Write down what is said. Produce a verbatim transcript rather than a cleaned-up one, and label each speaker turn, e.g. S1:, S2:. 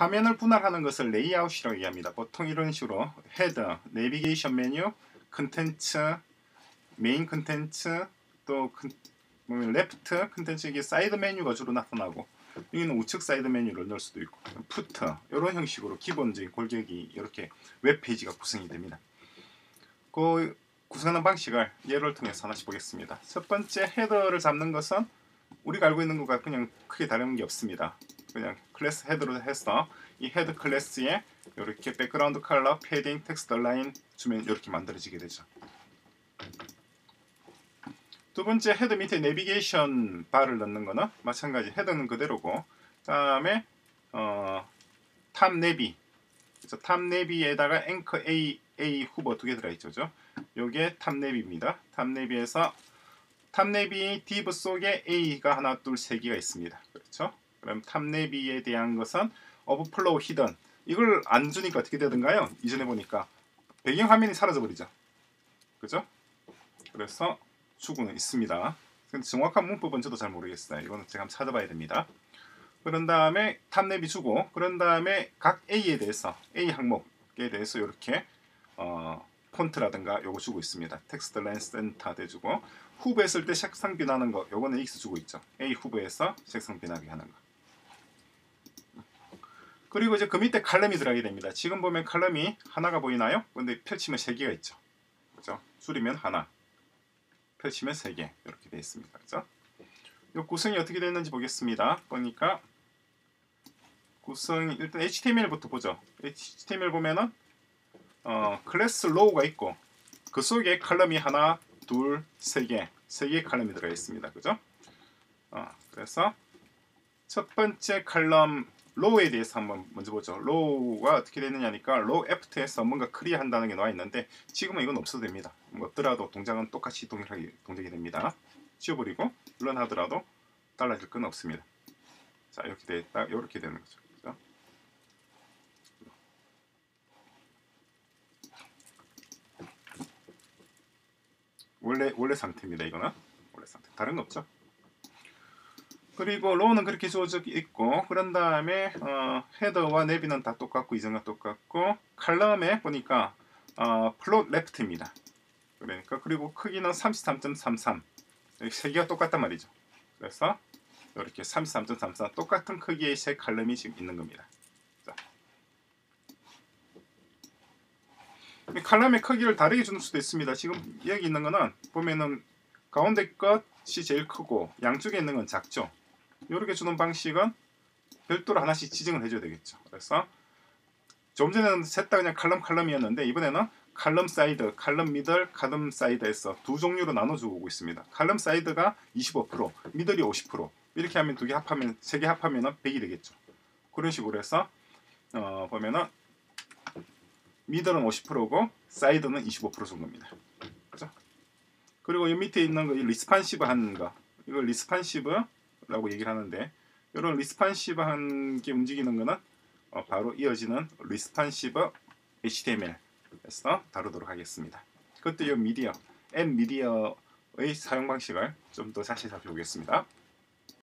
S1: 화면을 분할하는 것을 레이아웃이라고 얘기합니다. 보통 이런 식으로 헤더, 내비게이션 메뉴, 컨텐츠, 메인 컨텐츠, 또 레프트 컨텐츠, 이게 사이드 메뉴가 주로 나타나고, 여기는 우측 사이드 메뉴를 넣을 수도 있고, 푸터 이런 형식으로 기본적인 골격이 이렇게 웹페이지가 구성이 됩니다. 그 구성하는 방식을 예를 통해서 하나씩 보겠습니다. 첫 번째 헤더를 잡는 것은 우리가 알고 있는 것과 그냥 크게 다른 게 없습니다. 그냥 클래스 헤더로 해서 이 헤더 클래스에 이렇게 백그라운드 컬러, 패딩, 텍스트 라인 주면 이렇게 만들어지게 되죠. 두 번째 헤더 밑에 내비게이션 바를 넣는 거는 마찬가지, 헤더는 그대로고, 그 다음에 어, 탑 내비, 그래서 탑 내비에다가 앵커 A, A 후보 두 개 들어있죠. 요게 탑 내비입니다. 탑 내비에서 탑 내비 div 속에 A가 하나, 둘, 세 개가 있습니다. 그렇죠? 그럼 탑 내비에 대한 것은 overflow hidden, 이걸 안 주니까 어떻게 되던가요? 이전에 보니까 배경 화면이 사라져 버리죠. 그죠? 그래서 주고는 있습니다. 근데 정확한 문법은 저도 잘 모르겠어요. 이거는 제가 한번 찾아봐야 됩니다. 그런 다음에 탑 내비 주고, 그런 다음에 각 A에 대해서, A 항목에 대해서 이렇게 어, 폰트라든가 요거 주고 있습니다. 텍스트 랜스 센터 대주고, 후보 했을 때 색상 변하는 거, 요거는 X 주고 있죠. A 후보에서 색상 변하게 하는 거. 그리고 이제 그 밑에 칼럼이 들어가게 됩니다. 지금 보면 칼럼이 하나가 보이나요? 근데 펼치면 세 개가 있죠. 그죠? 줄이면 하나, 펼치면 세 개, 이렇게 되어 있습니다. 그죠? 이 구성이 어떻게 되는지 보겠습니다. 보니까 구성이, 일단 에이치티엠엘부터 보죠. 에이치티엠엘 보면은 어, 클래스 로우가 있고, 그 속에 칼럼이 하나, 둘, 세 개, 세 개의 칼럼이 들어가 있습니다. 그죠? 어, 그래서 첫 번째 칼럼 로우에 대해서 한번 먼저 보죠. 로우가 어떻게 되느냐니까, 로우 애프터에서 뭔가 클리어한다는 게 나와 있는데, 지금은 이건 없어도 됩니다. 뭐 없더라도 동작은 똑같이 동일하게 동작이 됩니다. 지워버리고 런 하더라도 달라질 건 없습니다. 자, 이렇게 돼 있다, 이렇게 되는 거죠. 그죠? 원래 원래 상태입니다. 이거는 원래 상태, 다른 거 없죠. 그리고 로우는 그렇게 주어져 있고, 그런 다음에 어, 헤더와 내비는 다 똑같고, 이전과 똑같고, 칼럼에 보니까 어, 플롯 레프트입니다. 그러니까, 그리고 크기는 삼십삼 점 삼삼, 세 개가 똑같단 말이죠. 그래서 이렇게 삼십삼 점 삼삼 똑같은 크기의 세 칼럼이 지금 있는 겁니다. 자. 칼럼의 크기를 다르게 주는 수도 있습니다. 지금 여기 있는 거는 보면은 가운데 것이 제일 크고 양쪽에 있는 건 작죠. 이렇게 주는 방식은 별도로 하나씩 지정을 해줘야 되겠죠. 그래서 좀 전에는 셋 다 그냥 칼럼 칼럼이었는데, 이번에는 칼럼 사이드, 칼럼 미들, 칼럼 사이드에서 두 종류로 나눠주고 오고 있습니다. 칼럼 사이드가 이십오 퍼센트, 미들이 오십 퍼센트, 이렇게 하면 두 개 합하면, 세 개 합하면 백이 되겠죠. 그런 식으로 해서 어, 보면은 미들은 오십 퍼센트고 사이드는 이십오 퍼센트 정도입니다. 그죠? 그리고 이 밑에 있는 거, 이 리스판시브 한 거, 이걸 리스판시브라고 얘기를 하는데, 이런 리스판시브 한 게 움직이는 거는 어, 바로 이어지는 리스판시브 에이치티엠엘에서 다루도록 하겠습니다. 그것도 이 미디어, 앱 미디어의 사용 방식을 좀 더 자세히 살펴보겠습니다.